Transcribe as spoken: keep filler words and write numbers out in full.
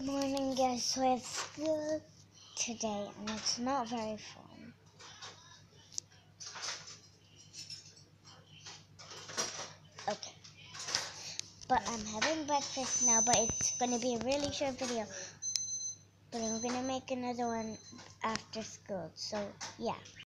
morning, guys. So it's school today, and it's not very fun. Okay, but I'm having breakfast now, but it's gonna be a really short video. But I'm gonna make another one after school, so yeah.